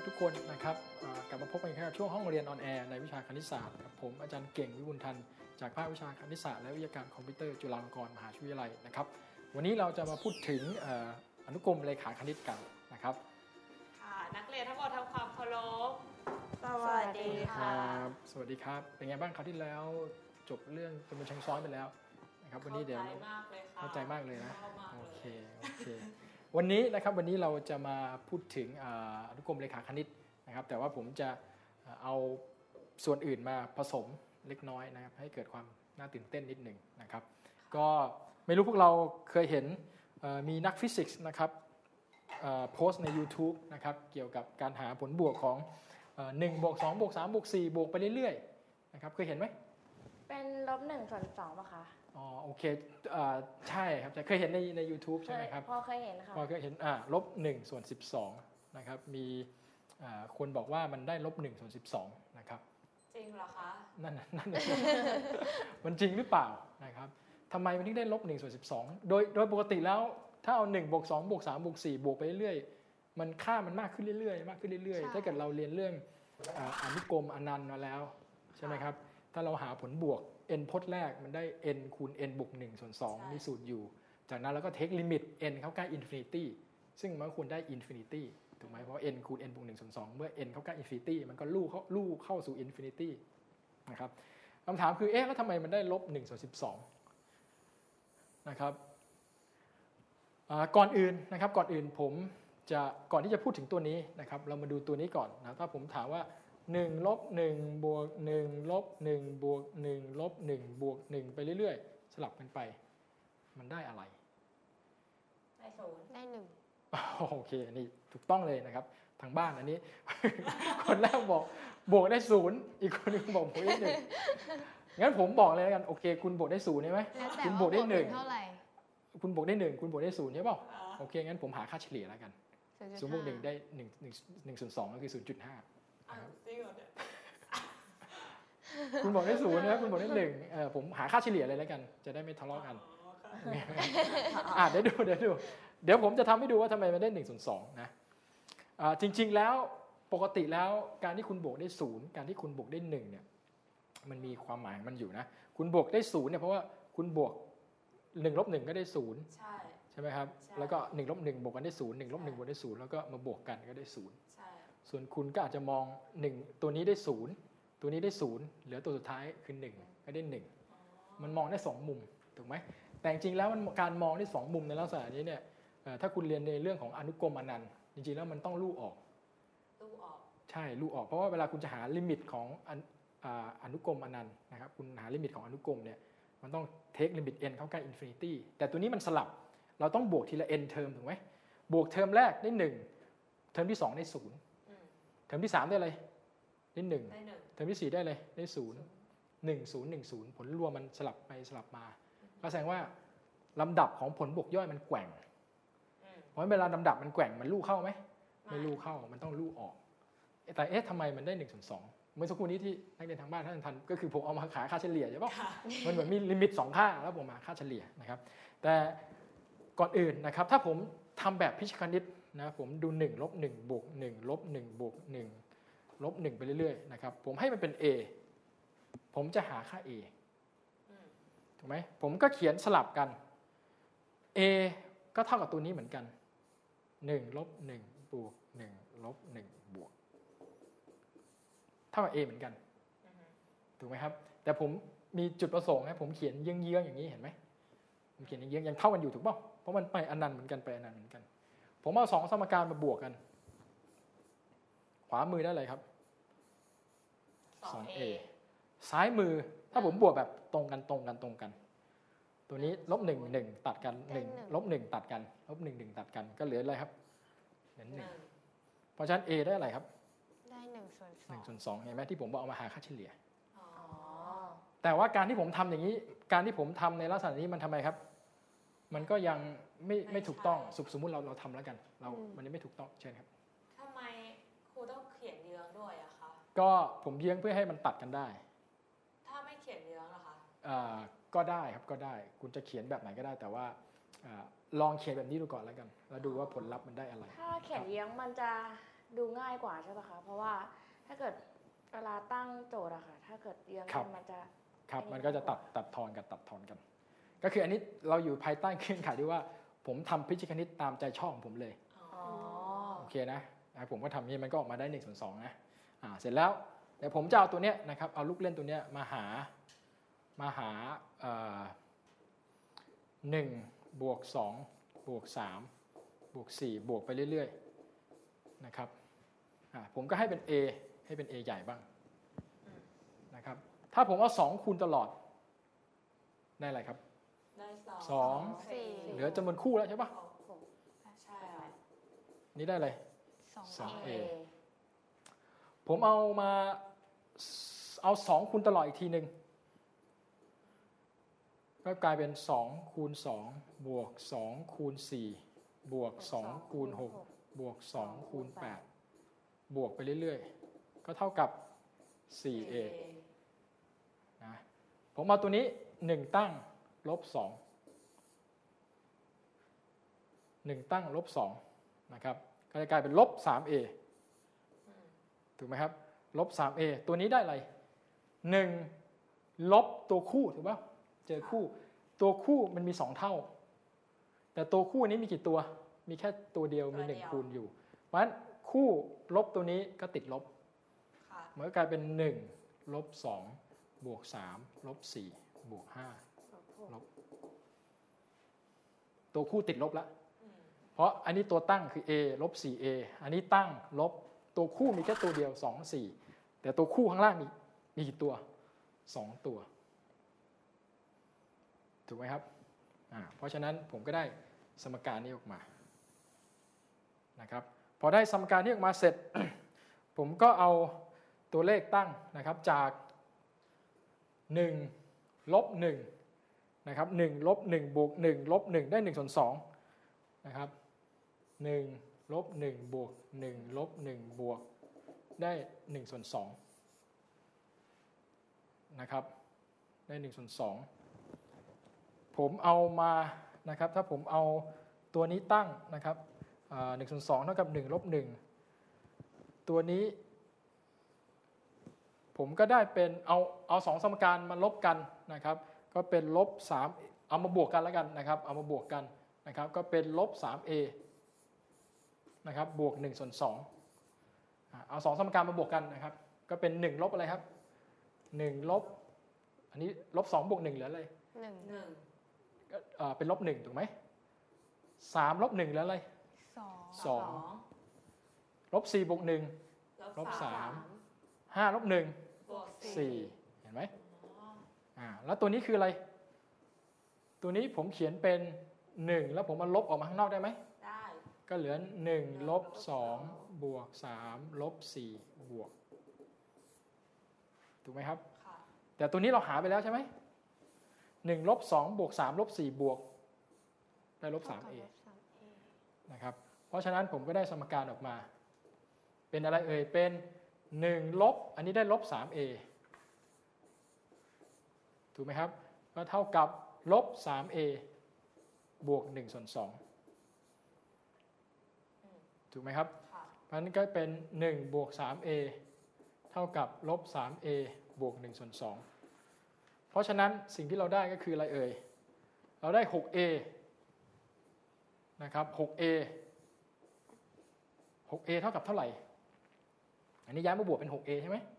ทุกคนนะครับกลับมาพบกันครับช่วงห้องเรียนออนแอร์ในวิชาคณิตศาสตร์กับผมอาจารย์เก่งวิบูลย์ทันจากภาควิชาคณิตศาสตร์และวิทยาการคอมพิวเตอร์จุฬาลงกรณ์มหาวิทยาลัยนะครับวันนี้เราจะมาพูดถึงอนุกรมเลขาคณิตกันนะครับนักเรียนทั้งหมดทำความเคารพสวัสดีค่ะสวัสดีครับเป็นไงบ้างคราวที่แล้วจบเรื่องจำนวนชั้นซ้อนไปแล้วนะครับวันนี้เดี๋ยวเข้าใจมากเลยนะโอเควันนี้เราจะมาพูดถึงอนุกรมเลขาคณิตนะครับแต่ว่าผมจะเอาส่วนอื่นมาผสมเล็กน้อยนะครับให้เกิดความน่าตื่นเต้นนิดหนึ่งนะครับก็ไม่รู้พวกเราเคยเห็นมีนักฟิสิกส์นะครับโพสต์ใน YouTube นะครับเกี่ยวกับการหาผลบวกของ1 บวก 2 บวก 3 บวก 4 บวกไปเรื่อยๆนะครับเคยเห็นไหมเป็น-1 ส่วน 2ป่ะคะอ๋อโอเคใช่ครับเคยเห็นใน YouTube ใช่ไหมครับพอเคยเห็นค่ะพอเคยเห็น-1 ส่วน 12นะครับมีคนบอกว่ามันได้-1 ส่วน 12นะครับจริงเหรอคะนั่นมันจริงหรือเปล่านะครับทำไมมันถึงได้-1 ส่วน 12โดยปกติแล้วถ้าเอา1 บวก 2 บวก 3 บวก 4 บวกไปเรื่อยๆมันค่ามันมากขึ้นเรื่อยๆถ้าเกิดเราเรียนเรื่องอนุกรมอนันต์มาแล้วใช่ไหมครับถ้าเราหาผลบวก n พจน์แรกมันได้ n คูณ n บวก1 ส่วน 2มีสูตรอยู่จากนั้นเราก็เทคลิมิต n เข้าใกล้ infinity ซึ่งมันควรได้ infinity ถูกไหมเพราะ n คูณ n บวก1 ส่วน 2เมื่อ n เข้าใกล้ infinity มันก็ลู่เข้าสู่ infinity นะครับคำถามคือแล้วทำไมมันได้-1 ส่วน 12นะครับก่อนอื่นผมจะก่อนที่จะพูดถึงตัวนี้นะครับเรามาดูตัวนี้ก่อนนะถ้าผมถามว่า1 ลบ 1 บวก 1 ลบ 1 บวก 1 ลบ 1 บวก 1ไปเรื่อยๆสลับกันไปมันได้อะไรได้0 ได้ 1โอเคอันนี้ถูกต้องเลยนะครับทางบ้านอันนี้ คนแรกบอกบวกได้0อีกคนนึงบอกบวกได้1งั้นผมบอกเลยแล้วกันโอเคคุณบวกได้0ใช่ไหมคุณบวกได้1เท่าไหร่คุณบวกได้1คุณบวกได้0ใช่เปล่าโอเคงั้นผมหาค่าเฉลี่ยแล้วกัน0 บวก 1ได้1 ส่วน 2ก็คือ 0.5 จริงเหรอเนี่ยคุณบอกได้0นะครับคุณบอกได้1ผมหาค่าเฉลี่ยเลยแล้วกันจะได้ไม่ทะเลาะกันเดี๋ยวผมจะทำให้ดูว่าทำไมมันได้1 ส่วน 2นะจริงๆแล้วปกติแล้วการที่คุณบวกได้0การที่คุณบวกได้1เนี่ยมันมีความหมายมันอยู่นะคุณบวกได้0เนี่ยเพราะว่าคุณบวก1 ลบ 1ก็ได้0ใช่ไหมครับแล้วก็1 ลบ 1บวกกันได้0 1 ลบ 1บวกได้0แล้วก็มาบวกกันก็ได้0 ใช่ส่วนคุณก็อาจจะมอง1ตัวนี้ได้0ตัวนี้ได้0เหลือตัวสุดท้ายคือ1ก็ได้1มันมองได้2มุมถูกไหมแต่จริงๆแล้วมันการมองได้2มุมในลักษณะนี้เนี่ยถ้าคุณเรียนในเรื่องของอนุกรมอนันต์จริงๆแล้วมันต้องลู่ออกใช่ลู่ออกเพราะว่าเวลาคุณจะหาลิมิตของอนุกรมอนันต์นะครับคุณหาลิมิตของอนุกรมเนี่ยมันต้องเทคลิมิต n เข้าใกล้ infinity แต่ตัวนี้มันสลับเราต้องบวกทีละ n เทอมถูกไหมบวกเทอมแรกได้1เทอมที่2ได้0เทอมที่3ได้อะไรได้1เทอมที่4ได้อะไรได้0 1 0 1 0ผลรวมมันสลับไปสลับมาก็แสดงว่าลำดับของผลบวกย่อยมันแกว่งเพราะเวลาลำดับมันแกว่งมันลู่เข้าไหมไม่ลู่เข้ามันต้องลู่ออกแต่ทำไมมันได้1 ส่วน 2เมื่อสักครู่นี้ที่นักเรียนทางบ้านท่านทันก็คือผมเอามาหาค่าเฉลี่ยใช่ป่ะมันเหมือนมีลิมิต2ค่าแล้วผมมาค่าเฉลี่ยนะครับแต่ก่อนอื่นนะครับถ้าผมทำแบบพิชคณิตนะผมดู1 ลบ 1 บวก 1 ลบ 1 บวก 1 ลบ 1ไปเรื่อยๆนะครับผมให้มันเป็น a ผมจะหาค่า a ถูกไหมผมก็เขียนสลับกัน a ก็เท่ากับตัวนี้เหมือนกัน1 ลบ 1 บวก 1 ลบ 1 บวกเท่ากับ a เหมือนกันถูกไหมครับแต่ผมมีจุดประสงค์ให้ผมเขียนเยื้องๆอย่างนี้เห็นไหมผมเขียนเยื้องๆยังเท่ากันอยู่ถูกป่ะเพราะมันไปอนันต์เหมือนกันไปอนันต์เหมือนกันผมเอา2สมการมาบวกกันขวามือได้อะไรครับ 2a ซ้ายมือถ้าผมบวกแบบตรงกันตัวนี้ลบ1 1ตัดกัน1ลบ1ตัดกันลบ1 1ตัดกันก็เหลืออะไรครับเหลือ1เพราะฉะนั้น a ได้อะไรครับได้1 ส่วน 2 1 ส่วน 2เห็นไหมที่ผมบอกเอามาหาค่าเฉลี่ยแต่ว่าการที่ผมทำอย่างนี้การที่ผมทำในลักษณะนี้มันทำไมครับมันก็ยังไม่ถูกต้องสมมุติเราทำแล้วกันมันยังไม่ถูกต้องเช่นครับทำไมครูต้องเขียนเยื้องด้วยอะคะก็ผมเยื้องเพื่อให้มันตัดกันได้ถ้าไม่เขียนเยื้องล่ะคะก็ได้ครับก็ได้คุณจะเขียนแบบไหนก็ได้แต่ว่าลองเขียนแบบนี้ดูก่อนแล้วกันแล้วดูว่าผลลัพธ์มันได้อะไรถ้าเขียนเยื้องมันจะดูง่ายกว่าใช่ปะคะ เพราะว่าถ้าเกิดเวลาตั้งโจทย์อะค่ะ ถ้าเกิดเรียงกันมันจะครับมันก็จะตัดทอนกัน ก็คืออันนี้เราอยู่ภายใต้เงื่อนไขที่ว่าผมทำพิจิตรคณิตตามใจชอบของผมเลยอ๋อโอเคนะผมก็ทำนี้มันก็ออกมาได้1 ส่วน 2นะเสร็จแล้วเดี๋ยวผมจะเอาตัวเนี้ยนะครับเอาลูกเล่นตัวเนี้ยมาหา1 บวก 2 บวก 3 บวก 4 บวกไปเรื่อยๆนะครับผมก็ให้เป็น A ใหญ่บ้างนะครับถ้าผมเอา2คูณตลอดได้อะไรครับได้สอง 4 เหลือจำนวนคู่แล้วใช่ปะใช่ค่ะนี่ได้อะไร 2A ผมเอา2คูณตลอดอีกทีหนึ่งก็กลายเป็น2คูณ2บวก2คูณ4บวก2คูณ6บวก2คูณ8บวกไปเรื่อยๆก็เท่ากับ 4A นะผมเอาตัวนี้1ตั้งลบ2 1ตั้งลบ2นะครับก็จะกลายเป็นลบ 3A ถูกไหมครับลบ 3A ตัวนี้ได้อะไร1ลบตัวคู่ถูกป่ะเจอคู่ตัวคู่มันมี2เท่าแต่ตัวคู่นี้มีกี่ตัวมีแค่ตัวเดียวมี1คูณอยู่เพราะฉะนั้นคู่ลบตัวนี้ก็ติดลบมันก็กลายเป็น1ลบ2บวก3ลบ4บวก5ลบตัวคู่ติดลบแล้วเพราะอันนี้ตัวตั้งคือ a ลบ 4a อันนี้ตั้งลบตัวคู่มีแค่ตัวเดียว2 4แต่ตัวคู่ข้างล่างมีกี่ตัว2ตัวถูกไหมครับเพราะฉะนั้นผมก็ได้สมการนี้ออกมานะครับพอได้สมการนี้ออกมาเสร็จ ผมก็เอาตัวเลขตั้งนะครับจาก1ลบ1นะครับ1ลบ1บวก1ลบ1ได้1 ส่วน 2นะครับ1ลบ1บวก1ลบ1บวกได้1 ส่วน 2นะครับได้1 ส่วน 2ผมเอามานะครับถ้าผมเอาตัวนี้ตั้งนะครับ1 ส่วน 2เท่ากับ1ลบ1ตัวนี้ผมก็ได้เป็นเอา2สมการมาลบกันนะครับก็เป็นลบ3เอามาบวกกันแล้วกันนะครับเอามาบวกกันนะครับก็เป็นลบ 3a นะครับบวก1 ส่วน 2เอา2สมการมาบวกกันนะครับก็เป็น1ลบอะไรครับ1ลบอันนี้ลบ2บวก1เหลืออะไรเป็นลบ1ถูกไหม3ลบ1เหลืออะไร2ลบ4บวก1ลบ3 5ลบ1 บวก 4เห็นไหมแล้วตัวนี้คืออะไรตัวนี้ผมเขียนเป็น1แล้วผมมาลบออกมาข้างนอกได้ไหมได้ก็เหลือ1ลบ2บวก3ลบ4บวกถูกไหมครับแต่ตัวนี้เราหาไปแล้วใช่ไหม1ลบ2บวก3ลบ4บวกได้ลบ 3a นะครับเพราะฉะนั้นผมก็ได้สมการออกมาเป็นอะไรเอ่ยเป็น1ลบอันนี้ได้ลบ 3a ถูกไหมครับก็เท่ากับลบ 3a บวก1 ส่วน 2ถูกไหมครับเพราะฉะนั้นก็เป็น1บวก 3a เท่ากับลบ 3a บวก1 ส่วน 2เพราะฉะนั้นสิ่งที่เราได้ก็คืออะไรเอ่ยเราได้ 6a นะครับ 6a เท่ากับเท่าไหร่อันนี้ย้ายมาบวกเป็น 6a ใช่ไหม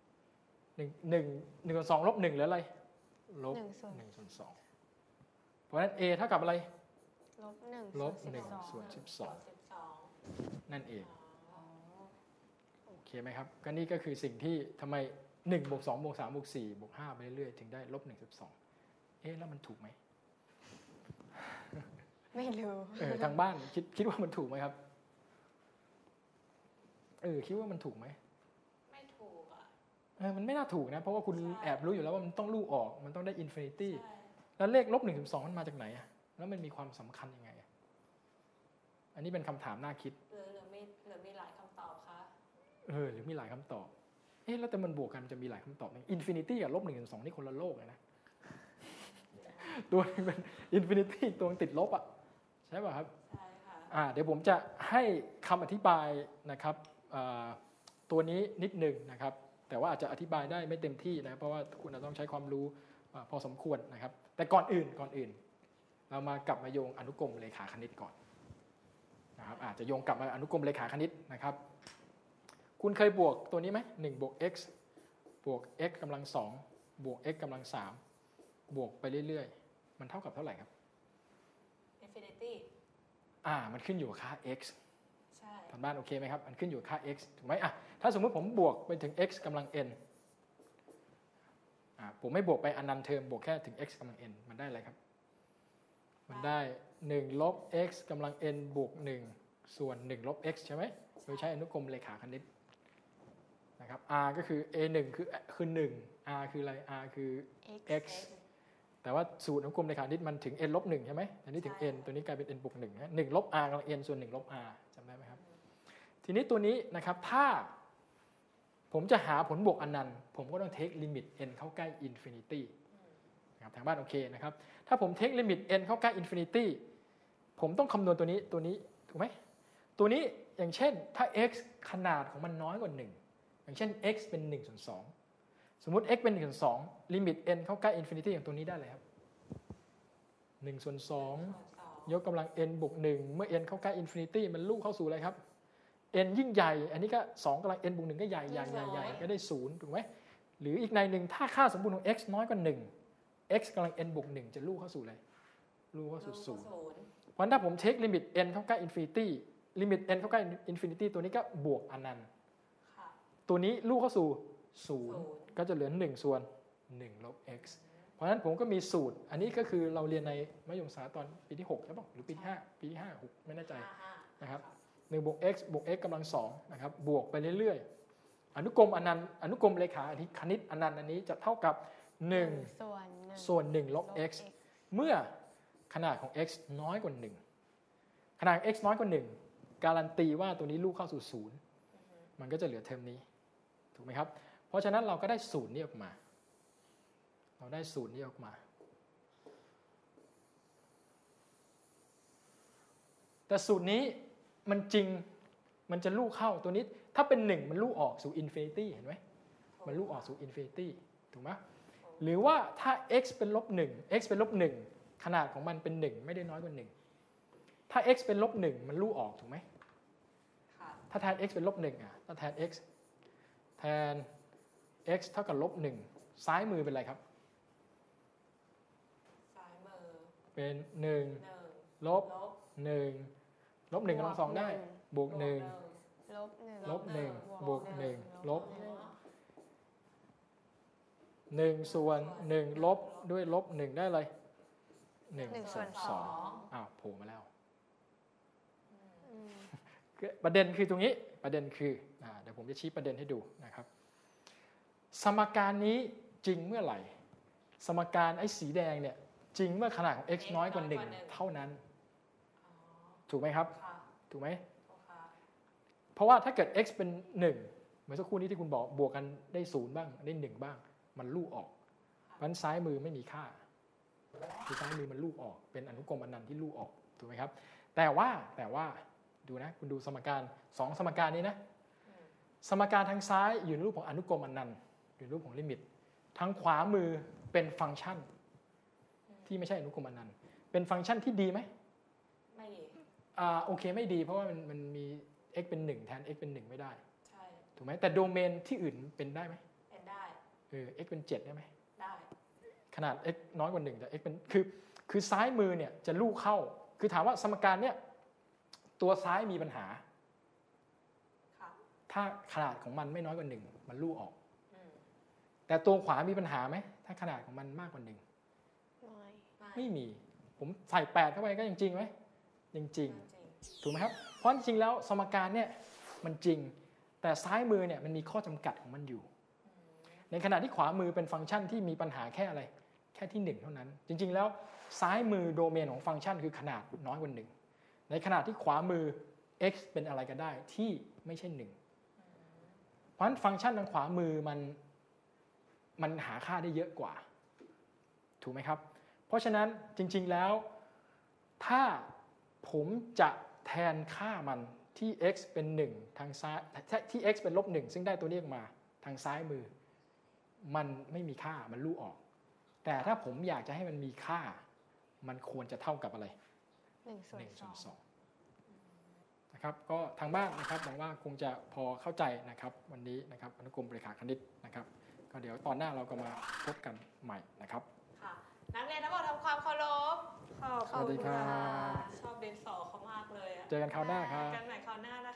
1 ส่วน 2ลบ1เหลืออะไรลบ1 ส่วน 2เพราะฉะนั้น a เท่ากับอะไรลบ1 ส่วน 12นั่นเองโอเคไหมครับก็นี่ก็คือสิ่งที่ทำไม1บวก2บวก3บวก4บวก5ไปเรื่อยๆถึงได้ลบ1 ส่วน 12แล้วมันถูกไหมไม่รู้ทางบ้านคิดว่ามันถูกไหมครับคิดว่ามันถูกไหมไม่ถูกมันไม่น่าถูกนะเพราะว่าคุณแอบรู้อยู่แล้วว่ามันต้องลู่ออกมันต้องได้อินฟินิตี้แล้วเลขลบ1 ถึง 2มันมาจากไหนแล้วมันมีความสำคัญยังไงอันนี้เป็นคำถามน่าคิดหรือมีหลายคำตอบคะหรือมีหลายคำตอบแล้วแต่มันบวกกันมันจะมีหลายคำตอบอินฟินิตี้กับลบ1 ถึง 2นี่คนละโลกเลยนะตัวนึงเป็นอินฟินิตี้ตัวนึงติดลบใช่ป่ะครับใช่ค่ะเดี๋ยวผมจะให้คำอธิบายนะครับตัวนี้นิดหนึ่งนะครับแต่ว่าอาจจะอธิบายได้ไม่เต็มที่นะเพราะว่าคุณอาจจะต้องใช้ความรู้พอสมควรนะครับแต่ก่อนอื่นเรามากลับมาโยงอนุกรมเลขาคณิตก่อนนะครับอาจจะโยงกลับมาอนุกรมเลขาคณิตนะครับคุณเคยบวกตัวนี้ไหม1 บวก x บวก x กำลัง2บวก x กำลัง3บวกไปเรื่อยๆมันเท่ากับเท่าไหร่ครับ infinity มันขึ้นอยู่กับค่า x ใช่ทางบ้านโอเคไหมครับมันขึ้นอยู่กับค่า x ถูกไหมถ้าสมมุติผมบวกไปถึง x กำลัง n ผมไม่บวกไปอนันต์เทอมบวกแค่ถึง x กำลัง n มันได้อะไรครับมันได้1 ลบ x กำลัง n บวก1ส่วน1 ลบ x ใช่ไหมโดยใช้อนุกรมเลขาคณิตนะครับ r ก็คือ a1 คือ1 r คืออะไร r คือ x แต่ว่าสูตรอนุกรมเลขาคณิตมันถึง n ลบ1ใช่ไหมอันนี้ถึง n ตัวนี้กลายเป็น n บวก1นะ1 ลบ r กำลัง n ส่วน1 ลบ r จำได้ไหมครับทีนี้ตัวนี้นะครับถ้าผมจะหาผลบวกอนันต์ผมก็ต้องเทคลิมิต n เข้าใกล้ infinity นะครับทางบ้านโอเคนะครับถ้าผมเทคลิมิต n เข้าใกล้ infinity ผมต้องคำนวณตัวนี้ถูกไหมตัวนี้อย่างเช่นถ้า x ขนาดของมันน้อยกว่า1อย่างเช่น x เป็น1/2สมมุติ x เป็น1/2ลิมิต n เข้าใกล้ infinity อย่างตัวนี้ได้เลยครับ1/2ยกกำลัง n บวก1เมื่อ n เข้าใกล้ infinity มันลูกเข้าสู่อะไรครับ n ยิ่งใหญ่อันนี้ก็2กำลัง n บวก1ก็ใหญ่ก็ได้0ถูกไหมหรืออีกในหนึ่งถ้าค่าสมบูรณ์ของ x น้อยกว่า1 x กำลัง n บวก1จะลูกเข้าสู่อะไรลูกเข้าสู่0เพราะถ้าผมเทคลิมิต n เข้าใกล้ infinity ลิมิต n เข้าใกล้ infinity ตัวนี้ก็บวกอนันต์ตัวนี้ลูกเข้าสู่0ก็จะเหลือ1ส่วน1 ลบ x เพราะฉะนั้นผมก็มีสูตรอันนี้ก็คือเราเรียนในมัธยมศึกษาตอนปีที่6ใช่ป่ะหรือปีที่5ปีที่5 6ไม่แน่ใจนะครับ1 บวก x บวก x กำลัง2นะครับบวกไปเรื่อยๆอนุกรมอนันต์อนุกรมเลขาคณิตอนันต์อันนี้จะเท่ากับ1ส่วน1 ลบ x เมื่อขนาดของ x น้อยกว่า1ขนาด x น้อยกว่า1การันตีว่าตัวนี้ลูกเข้าสู่0มันก็จะเหลือเทอมนี้ถูกไหมครับเพราะฉะนั้นเราก็ได้สูตรนี้ออกมาแต่สูตรนี้มันจริงมันจะลูกเข้าตัวนี้ถ้าเป็น1มันลูกออกสู่อินฟินิตี้เห็นไหมมันลูกออกสู่อินฟินิตี้ถูกไหมหรือว่าถ้า x เป็นลบ1 x เป็นลบ1ขนาดของมันเป็น1ไม่ได้น้อยกว่า1ถ้า x เป็นลบ1มันลูกออกถูกไหมถ้าแทน x เป็นลบ1ถ้าแทน x แทน x เท่ากับลบ1ซ้ายมือเป็นอะไรครับซ้ายมือเป็น1ลบ1ลบ1กำลัง2ได้บวก1ลบ1บวก1ลบ1ส่วน1ลบด้วยลบ1ได้อะไร1ส่วน2โผล่มาแล้วประเด็นคือตรงนี้ประเด็นคือเดี๋ยวผมจะชี้ประเด็นให้ดูนะครับสมการนี้จริงเมื่อไหร่สมการไอ้สีแดงเนี่ยจริงเมื่อขนาดของ x น้อยกว่า1เท่านั้นถูกไหมครับถูกไหมเพราะว่าถ้าเกิด x เป็น1เหมือนสักครู่นี้ที่คุณบอกบวกกันได้0บ้างได้1บ้างมันลูกออกเพราะฉะนั้นซ้ายมือไม่มีค่าคือซ้ายมือมันลูกออกเป็นอนุกรมอนันต์ที่ลูกออกถูกไหมครับแต่ว่าดูนะคุณดูสมการ2สมการนี้นะสมการทางซ้ายอยู่ในรูปของอนุกรมอนันต์อยู่ในรูปของลิมิตทางขวามือเป็นฟังก์ชันที่ไม่ใช่อนุกรมอนันต์เป็นฟังก์ชันที่ดีไหมไม่ดีโอเคไม่ดีเพราะว่ามันมี x เป็น1แทน x เป็น1ไม่ได้ใช่ถูกไหมแต่โดเมนที่อื่นเป็นได้ไหมเป็นได้ x เป็น7ได้ไหมได้ขนาด x น้อยกว่า1แต่ x เป็นคือซ้ายมือเนี่ยจะลูกเข้าคือถามว่าสมการเนี่ยตัวซ้ายมีปัญหาถ้าขนาดของมันไม่น้อยกว่า1มันลูกออกแต่ตัวขวามีปัญหาไหมถ้าขนาดของมันมากกว่า1ไม่มีผมใส่8เข้าไปก็ยังจริงไหมยังจริงถูกไหมครับเพราะจริงๆแล้วสมการเนี่ยมันจริงแต่ซ้ายมือเนี่ยมันมีข้อจำกัดของมันอยู่ในขณะที่ขวามือเป็นฟังก์ชันที่มีปัญหาแค่อะไรแค่ที่1เท่านั้นจริงๆแล้วซ้ายมือโดเมนของฟังก์ชันคือขนาดน้อยกว่า1ในขณะที่ขวามือ x เป็นอะไรก็ได้ที่ไม่ใช่1เพราะฉะนั้นฟังก์ชันทางขวามือมันหาค่าได้เยอะกว่าถูกไหมครับเพราะฉะนั้นจริงๆแล้วถ้าผมจะแทนค่ามันที่ x เป็น 1 ทางซ้ายที่ x เป็น-1 ซึ่งได้ตัวนี้ออกมาทางซ้ายมือมันไม่มีค่ามันลู่ออกแต่ถ้าผมอยากจะให้มันมีค่ามันควรจะเท่ากับอะไร 1/2นะครับก็ทางบ้านนะครับหวังว่าคงจะพอเข้าใจนะครับวันนี้นะครับอนุกรมเรขาคณิตนะครับก็เดี๋ยวตอนหน้าเราก็มาพบกันใหม่นะครับค่ะนักเรียนทั้งหมดทำความเคารพขอบสวัสดีคุณครับชอบดินสอเขามากเลยอะเจอกันคราวหน้าครับกันใหม่คราวหน้านะคะ